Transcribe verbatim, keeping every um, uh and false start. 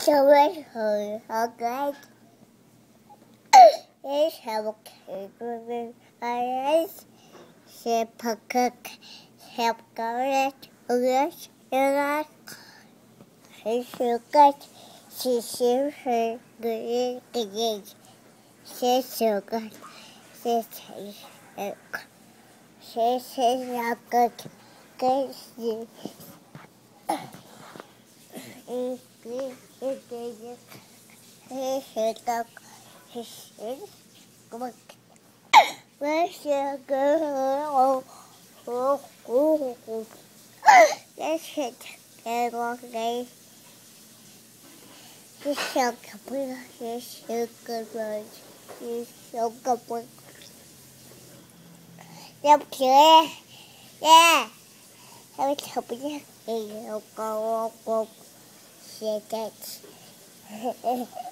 So it's her, her good. It's her cake. Ice. She cook. Help garlic. Orange. Orange. She's so good. She's so her good. She's so good. She's so She's so good. Good. He's good. He's good. He's so good. He's so good. Where's your girl? Oh, oh, oh. Let's hit the long day. He's so good. He's so good. He's so good. Yep, yeah. Yeah. I was hoping you would go, go, go. Shake it.